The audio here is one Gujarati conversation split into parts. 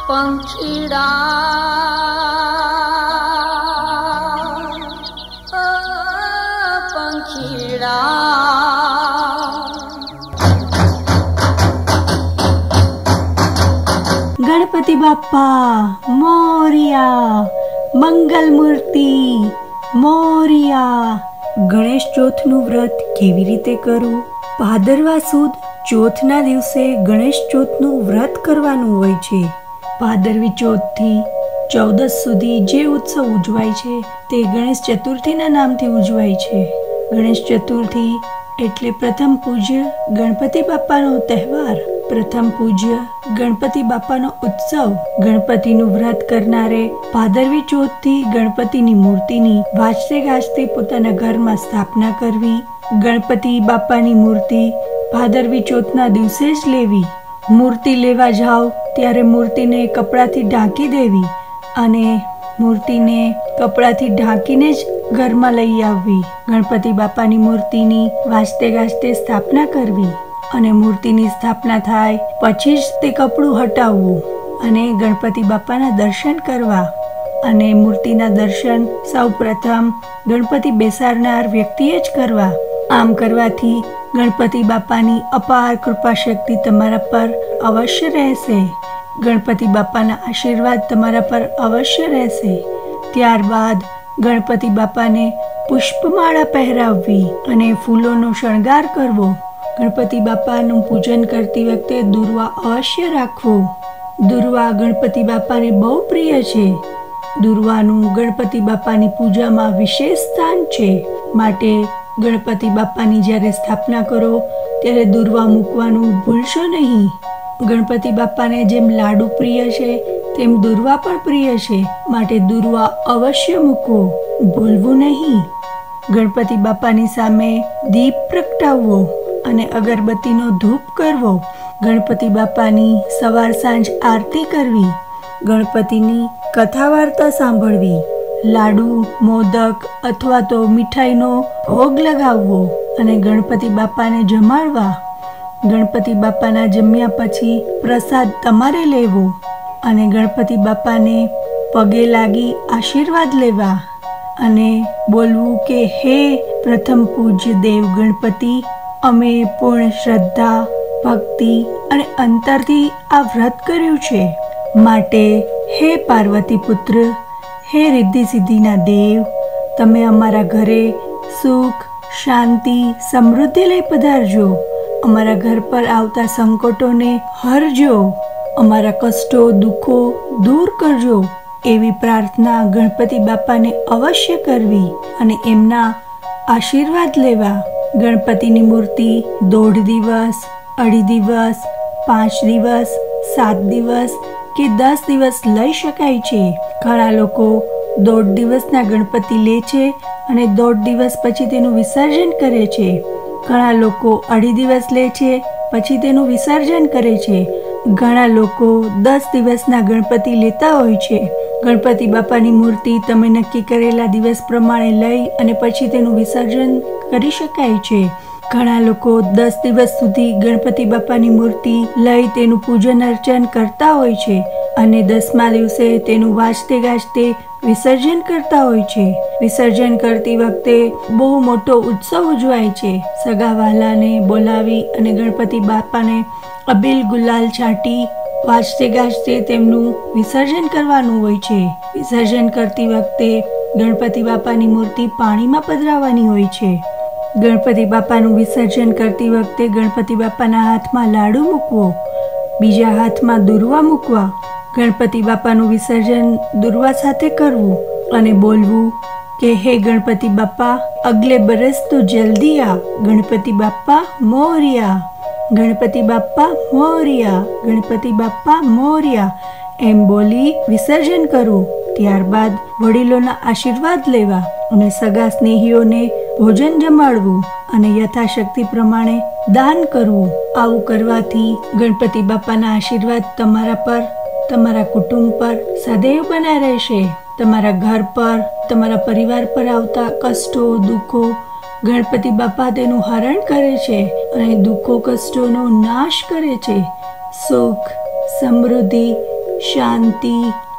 પંખીડા ગણપતિ બાપ્પા મોરિયા, મંગલ મૂર્તિ મોરિયા. ગણેશ ચોથનું વ્રત કેવી રીતે કરવું? ભાદરવા સુદ ચોથના દિવસે ગણેશ ચોથનું વ્રત કરવાનું હોય છે. ભાદરવી ચોથથી 14 સુધી જે ઉત્સવ ઉજવાય છે તે ગણેશ ચતુર્થીના નામથી ઉજવાય છે. ગણેશ ચતુર્થી એટલે પ્રથમ પૂજ્ય ગણપતિ બાપાનો તહેવાર, પ્રથમ પૂજ્ય ગણપતિ બાપાનો ઉત્સવ. ગણપતિનું વ્રત કરનારે ભાદરવી ચોથથી ગણપતિની મૂર્તિની વાજતે ગાજતે પોતાના ઘરમાં સ્થાપના કરવી. ગણપતિ બાપાની મૂર્તિ ભાદરવી ચોથના દિવસે જ લેવી. મૂર્તિ લેવા જાઓ ત્યારે મૂર્તિને કપડાથી ઢાંકી દેવી અને મૂર્તિને કપડાથી ઢાંકીને જ ઘરમાં લઈ આવવી. ગણપતિ બાપાની મૂર્તિની વાજતે ગાજતે સ્થાપના કરવી અને મૂર્તિની સ્થાપના થાય પછી જ તે કપડું હટાવવું અને ગણપતિ બાપાના દર્શન કરવા. અને મૂર્તિના દર્શન સૌ પ્રથમ ગણપતિ બેસાડનાર વ્યક્તિએ જ કરવા. આમ કરવાથી ગણપતિ બાપાની અપાર કૃપા શક્તિ તમારા પર અવશ્ય રહેશે. ગણપતિ બાપાના આશીર્વાદ તમારા પર અવશ્ય રહેશે. ત્યારબાદ ગણપતિ બાપાને પુષ્પમાળા પહેરાવવી અને ફૂલોનો શણગાર કરવો. ગણપતિ બાપાનું પૂજન કરતી વખતે દુર્વા અવશ્ય રાખવો. દુર્વા ગણપતિ બાપાને બહુ પ્રિય છે. દુર્વાનું ગણપતિ બાપાની પૂજામાં વિશેષ સ્થાન છે. માટે ગણપતિ બાપાની જ્યારે સ્થાપના કરો ત્યારે દુર્વા મૂકવાનું ભૂલશો નહીં. ગણપતિ બાપાને જેમ લાડુ પ્રિય છે તેમ દુર્વા પણ પ્રિય છે. માટે દુર્વા અવશ્ય મૂકવો, ભૂલવું નહીં. ગણપતિ બાપાની સામે દીપ પ્રગટાવવો અને અગરબત્તીનો ધૂપ કરવો. ગણપતિ બાપાની સવાર સાંજ આરતી કરવી. ગણપતિની કથા વાર્તા સાંભળવી. લાડુ, મોદક અથવા તો મીઠાઈનો ભોગ લગાવવો અને ગણપતિ બાપાને જમાડવા. ગણપતિ બાપાના જમ્યા પછી પ્રસાદ તમારે લેવો અને ગણપતિ બાપાને પગે લાગી આશીર્વાદ લેવા અને બોલવું કે હે પ્રથમ પૂજ્ય દેવ ગણપતિ, અમે પૂર્ણ શ્રદ્ધા, ભક્તિ અને અંતરથી આ વ્રત કર્યું છે. માટે હે પાર્વતી પુત્ર, હે રિદ્ધિ સિદ્ધિના દેવ, તમે અમારા ઘરે સુખ, શાંતિ, સમૃદ્ધિ લઈ પધારજો. અમારા ઘર પર આવતા સંકટોને હરજો. અમારા કષ્ટો, દુઃખો દૂર કરજો. એવી પ્રાર્થના ગણપતિ બાપાને અવશ્ય કરવી અને એમના આશીર્વાદ લેવા. ગણપતિની મૂર્તિ 1.5 દિવસ, 2.5 દિવસ, 5 દિવસ, 7 દિવસ કે 10 દિવસ લઈ શકાય છે. ઘણા લોકો 1.5 દિવસના ગણપતિ લે છે અને 1.5 દિવસ પછી તેનું વિસર્જન કરે છે. ઘણા લોકો 2.5 દિવસ લે છે પછી તેનું વિસર્જન કરે છે. ઘણા લોકો 10 દિવસના ગણપતિ લેતા હોય છે. ગણપતિ બાપાની મૂર્તિ તમે નક્કી કરેલા દિવસ પ્રમાણે લઈ અને પછી તેનું વિસર્જન કરી શકાય છે. ઘણા લોકો 10 દિવસ સુધી ગણપતિ બાપાની મૂર્તિ લઈ તેનું પૂજન અર્ચન કરતા હોય છે અને 10મા દિવસે તેનું વાજતે ગાજતે વિસર્જન કરતા હોય છે. વિસર્જન કરતી વખતે બહુ મોટો ઉત્સવ ઉજવાય છે. સગા વહાલાને બોલાવી અને ગણપતિ બાપાને અબીલ ગુલાલ છાંટી વાજતે ગાજતે તેમનું વિસર્જન કરવાનું હોય છે. વિસર્જન કરતી વખતે ગણપતિ બાપાની મૂર્તિ પાણીમાં પધરાવવાની હોય છે. ગણપતિ બાપાનું વિસર્જન કરતી વખતે ગણપતિ બાપાના હાથમાં લાડુ મૂકવો, બીજા હાથમાં દુર્વા મૂકવા. ગણપતિ બાપાનું વિસર્જન દુર્વા સાથે કરવું અને બોલવું કે હે ગણપતિ બાપા, અગલે બરસ તો જલ્દી આ. ગણપતિ બાપા મોરિયા, ગણપતિ બાપા મોરિયા, ગણપતિ બાપા મોરિયા એમ બોલી વિસર્જન કરવું. ત્યારબાદ વડીલોના આશીર્વાદ લેવા અને સગા સ્નેહીઓને ભોજન જમાડવું અને યથાશક્તિ પ્રમાણે દાન કરવું. આવું કરવાથી ગણપતિ બાપાના આશીર્વાદ તમારા પર, તમારા કુટુંબ પર સદૈવ બન્યા રહેશે. તમારા ઘર પર, તમારા પરિવાર પર આવતા કષ્ટો, દુઃખો ગણપતિ બાપા તેનું હરણ કરે છે અને દુઃખો, કષ્ટોનો નાશ કરે છે. સુખ, સમૃદ્ધિ શાંતિ,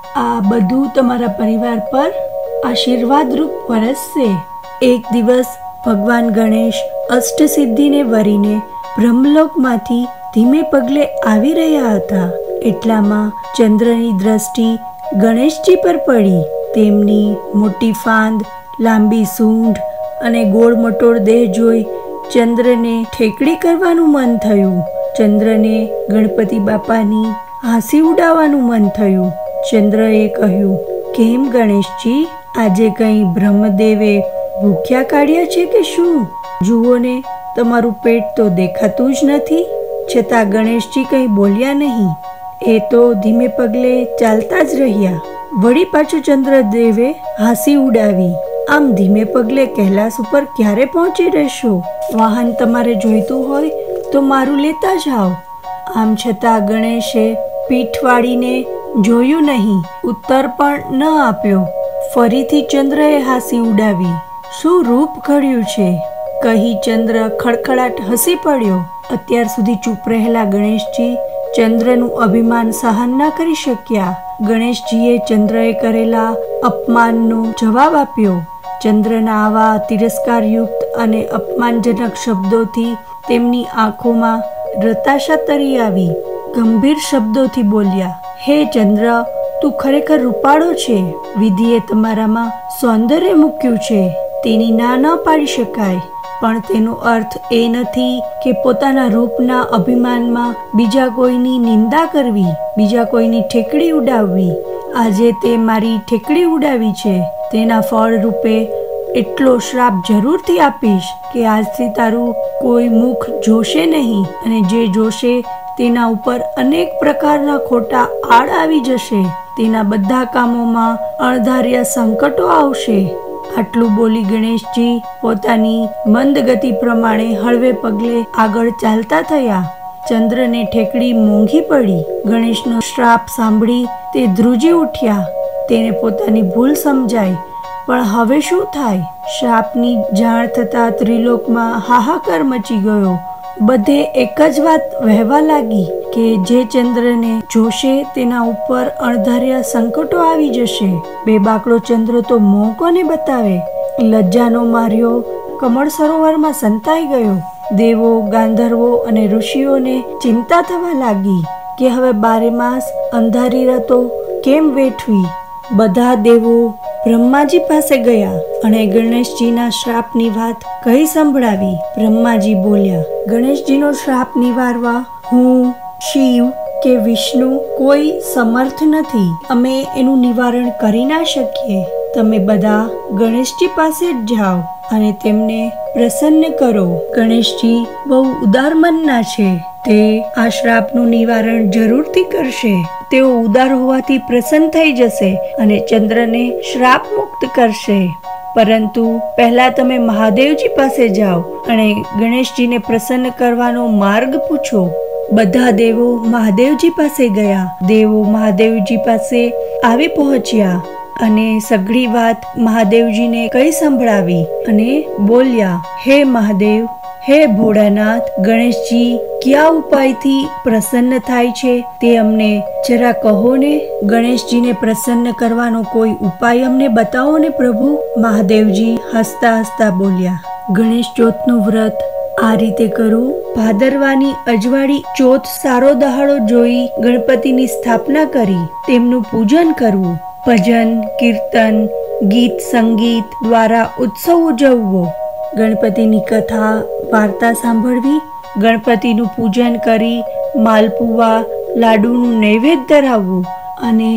આ બધું તમારા પરિવાર પર આશીર્વાદરૂપ વરસશે. એક દિવસ ભગવાન ગણેશ અષ્ટસિદ્ધિને વરીને બ્રહ્મલોકમાંથી ધીમે પગલે આવી રહ્યા હતા. એટલામાં ચંદ્રની દ્રષ્ટિ ગણેશજી પર પડી. તેમની મોટી ફાંદ, લાંબી સૂંઢ અને ગોળ મટોળ દેહ જોઈ ચંદ્રને ઠેકડી કરવાનું મન થયું. ચંદ્રને ગણપતિ બાપાની હાંસી ઉડાવવાનું મન થયું. ચંદ્રએ કહ્યું, કેમ ગણેશજી, આજે કંઈ બ્રહ્મદેવે ભૂખ્યા કાઢ્યા છે કે શું? જુઓ ને, તમારું પેટ તો દેખાતું જ નથી. છતાં ગણેશજી કંઈ બોલ્યા નહીં. એ તો ધીમે પગલે ચાલતા જ રહ્યા. વળી પાછું ચંદ્રદેવે હાંસી ઉડાવી. આમ ધીમે પગલે કૈલાસ ઉપર ક્યારે પહોંચી રહેશો? વાહન તમારે જોઈતું હોય તો મારું લેતા જાઓ. આમ છતાં ગણેશે પીઠ વાળીને જોયું નહીં, ઉત્તર પણ ન આપ્યો. ફરીથી ચંદ્રએ હાંસી ઉડાવી. શું રૂપ ઘડ્યું છે, કહી ચંદ્ર ખડખડાટ હસી પડ્યો. અત્યાર સુધી ચૂપ રહેલા ગણેશજી ચંદ્રનું અભિમાન સહન ન કરી શક્યા. ગણેશજીએ ચંદ્રએ કરેલા અપમાનનો જવાબ આપ્યો. ચંદ્રના આવા તિરસ્કારયુક્ત અને અપમાનજનક શબ્દોથી તેમની આંખોમાં રતાશા તરી આવી. ગંભીર શબ્દોથી બોલ્યા, હે ચંદ્ર, તું ખરેખર રૂપાળો છે. વિધિએ તમારામાં સૌંદર્ય મૂક્યું છે, તેની ના ન પાડી શકાય. પણ તેનો અર્થ એ નથી કે પોતાના રૂપના અભિમાનમાં બીજા કોઈની નિંદા કરવી, બીજા કોઈની ઠેકડી ઉડાવવી. આજે તે મારી ઠેકડી ઉડાવી છે, તેના ફળ રૂપે એટલો શ્રાપ જરૂરથી આપીશ કે આજથી તારું કોઈ મુખ જોશે નહીં, અને જે જોશે તેના ઉપર અનેક પ્રકારના ખોટા આડ આવી જશે. તેના બધા કામોમાં અણધાર્યા સંકટો આવશે. આટલું બોલી ગણેશજી પોતાની મંદ ગતિ પ્રમાણે હળવે પગલે આગળ ચાલતા થયા. ચંદ્રને ઠેકડી મોંઘી પડી. ગણેશનો શ્રાપ સાંભળી તે ધ્રુજી ઉઠ્યા. તેને પોતાની ભૂલ સમજાઈ. પણ હવે શું થાય? શ્રાપની જાણ થતાં ત્રિલોકમાં હાહાકાર મચી ગયો. બધે એક જ વાત વહેવા લાગી કે જે ચંદ્રને જોશે તેના ઉપર અણધાર્યા સંકટો આવી જશે. બેબાકડો ચંદ્ર તો મોં કોને બતાવે? લજ્જાનો માર્યો કમળ સરોવરમાં સંતાઈ ગયો. દેવો, ગાંધર્વો અને ઋષિઓને ચિંતા થવા લાગી કે હવે 12 માસ અંધારી રાતો કેમ વેઠવી. બધા દેવો બ્રહ્માજી પાસે ગયા અને ગણેશજીના શ્રાપની વાત કહી સંભળાવી. બ્રહ્માજી બોલ્યા, ગણેશજીનો શ્રાપ નિવારવા હું, શિવ કે વિષ્ણુ કોઈ સમર્થ નથી. અમે એનું નિવારણ કરી ના શકીએ. તમે બધા ગણેશજી પાસે જ જાઓ અને તેમને પ્રસન્ન કરો. ગણેશજી બહુ ઉદાર મનના છે. તે આ શ્રાપનું નિવારણ જરૂરથી કરશે. તેઓ ઉદાર હોવાથી પ્રસન્ન થઈ જશે અને ચંદ્રને શ્રાપ મુક્ત કરશે. પરંતુ પહેલા તમે મહાદેવજી પાસે જાઓ અને ગણેશજીને પ્રસન્ન કરવાનો માર્ગ પૂછો. બધા દેવો મહાદેવજી પાસે ગયા. દેવો મહાદેવજી પાસે આવી પહોંચ્યા અને સઘળી વાત મહાદેવજીને કહી સંભળાવી અને બોલ્યા, હે મહાદેવ, હે ભોળાનાથ, ગણેશજી કયા ઉપાયથી પ્રસન્ન થાય છે તે અમને જરા કહો ને. ગણેશજીને પ્રસન્ન કરવાનો કોઈ ઉપાય અમને બતાવો ને પ્રભુ. મહાદેવજી હસતા હસતા બોલ્યા, ગણેશ ચોથનું વ્રત આ રીતે કરું. ભાદરવાની અજવાળી ચોથ સારો દહાડો જોઈ ગણપતિની સ્થાપના કરી તેમનું પૂજન કરવું. ભજન, કીર્તન, ગીત સંગીત દ્વારા ઉત્સવ ઉજવવો. ગણપતિની કથા, વાર્તા સાંભળવી. ગણપતિનું પૂજન કરી માલપુવા, લાડુનું નૈવેદ્ય ધરાવવું અને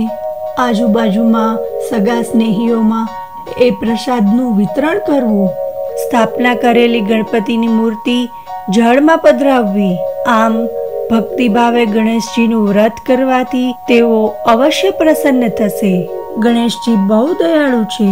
આજુબાજુમાં સગા સ્નેહીઓમાં એ પ્રસાદનું વિતરણ કરવું. સ્થાપના કરેલી ગણપતિની મૂર્તિ જળમાં પધરાવવી. આમ ભક્તિભાવે ગણેશજીનું વ્રત કરવાથી તેઓ અવશ્ય પ્રસન્ન થશે. ગણેશજી બહુ દયાળુ છે.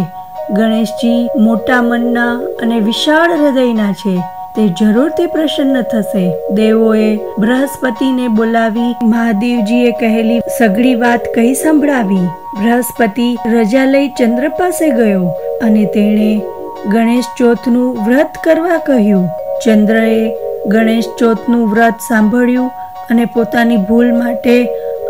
ગણેશજી મોટા મનના અને વિશાળ હૃદયના છે. તે જરૂરથી પ્રસન્ન થશે. દેવોએ બૃહસ્પતિને બોલાવી મહાદેવજીએ કહેલી સઘળી વાત કહી સંભળાવી. બૃહસ્પતિ રજા લઈ ચંદ્ર પાસે ગયો અને તેણે ગણેશ ચોથનું વ્રત કરવા કહ્યું. ચંદ્રએ ગણેશ ચોથનું વ્રત સાંભળ્યું અને પોતાની ભૂલ માટે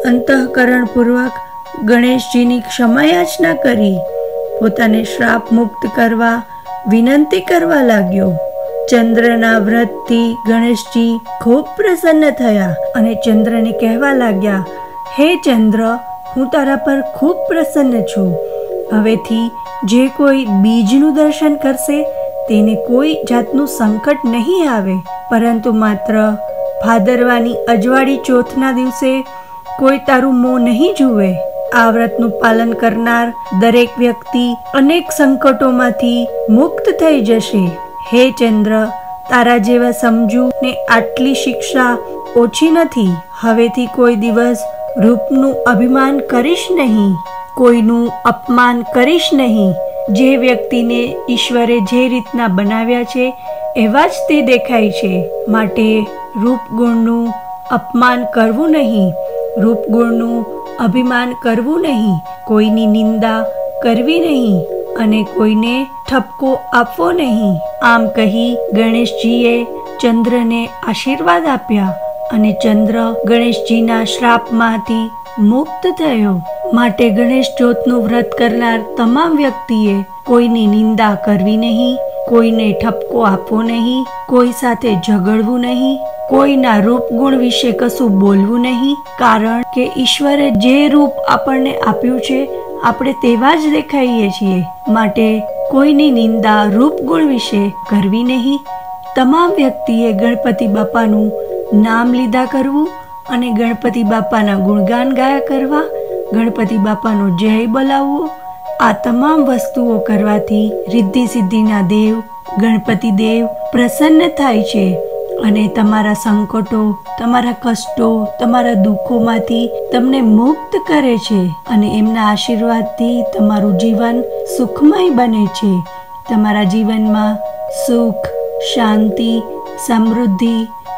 અંતઃકરણપૂર્વક ગણેશજીની ક્ષમાયાચના કરી પોતાને શ્રાપ મુક્ત કરવા વિનંતી કરવા લાગ્યો. ચંદ્રના વ્રતથી ગણેશજી ખૂબ પ્રસન્ન થયા અને ચંદ્રને કહેવા લાગ્યા, હે ચંદ્ર, હું તારા પર ખૂબ પ્રસન્ન છું. હવેથી જે કોઈ બીજનું દર્શન કરશે તેને કોઈ જાતનું સંકટ નહીં આવે, પરંતુ માત્ર ભાદરવાની અજવાળી ચોથના દિવસે કોઈ તારું મોં નહીં જુએ. આ વ્રતનું પાલન કરનાર દરેક વ્યક્તિ અનેક સંકટોમાંથી મુક્ત થઈ જશે. હે ચંદ્ર, તારા જેવા સમજુ ને આટલી શિક્ષા ઓછી નથી. હવેથી કોઈ દિવસ રૂપનું અભિમાન કરીશ નહીં, કોઈનું અપમાન કરીશ નહીં. જે વ્યક્તિને ઈશ્વરે જે રીતના બનાવ્યા છે એવા જ તે દેખાય છે. માટે રૂપગુણનું અપમાન કરવું નહીં, રૂપગુણનું અભિમાન કરવું નહીં, કોઈની નિંદા કરવી નહીં અને કોઈને ઠપકો આપવો નહીં. આમ કહી ગણેશજીએ ચંદ્રને આશીર્વાદ આપ્યા અને ચંદ્ર ગણેશજીના શ્રાપમાંથી મુક્ત થયો. માટે ગણેશ ચોથનું વ્રત કરનાર તમામ વ્યક્તિએ કોઈની નિંદા કરવી નહીં, કોઈને ઠપકો આપવો નહીં, કોઈ સાથે ઝઘડવું નહીં, કોઈના રૂપગુણ વિશે કશું બોલવું નહીં. કારણ કે ઈશ્વરે જે રૂપ આપણને આપ્યું છે આપણે તેવા જ દેખાઈએ છીએ. માટે કોઈની નિંદા રૂપગુણ વિશે કરવી નહીં. તમામ વ્યક્તિએ ગણપતિ બાપાનું નામ લીધા કરવું અને ગણપતિ બાપાના ગુણગાન ગાયા કરવા, ગણપતિ બાપાનો જય બોલાવવો. આ તમામ વસ્તુઓ કરવાથી રિદ્ધિ સિદ્ધિના દેવ ગણપતિ દેવ પ્રસન્ન થાય છે અને તમારા સંકટો, તમારા કષ્ટો, તમારા દુઃખોમાંથી તમને મુક્ત કરે છે અને એમના આશીર્વાદથી તમારું જીવન સુખમય બને છે. તમારા જીવનમાં સુખ, શાંતિ, સમૃદ્ધિ,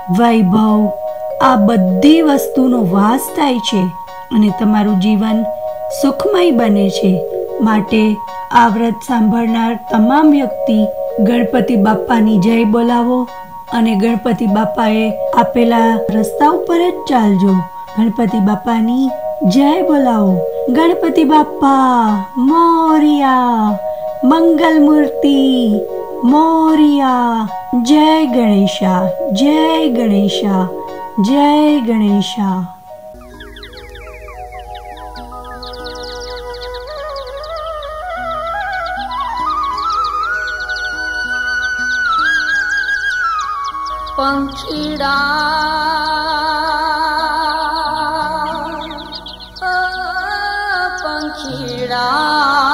વૈભવ આ બધી વસ્તુનો વાસ થાય છે અને તમારું જીવન સુખમય બને છે. માટે આ વ્રત સાંભળનાર તમામ વ્યક્તિ ગણપતિ બાપાની જય બોલાવો અને ગણપતિ બાપાએ આપેલા રસ્તા ઉપર જ ચાલજો. ગણપતિ બાપાની જય બોલાવો. ગણપતિ બાપા મોરિયા, મંગલ મૂર્તિ મોરિયા. જય ગણેશા, જય ગણેશા, જય ગણેશા. પંખીડા પંખીડા